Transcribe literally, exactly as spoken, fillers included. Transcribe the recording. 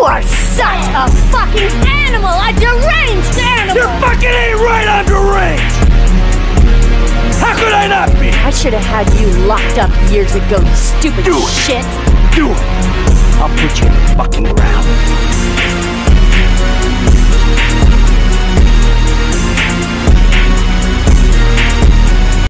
are such a fucking animal! A deranged animal! You're fucking ain't right, I'm deranged! How could I not be? I should have had you locked up years ago, you stupid Do it. shit! Do it! I'll put you in the fucking ground.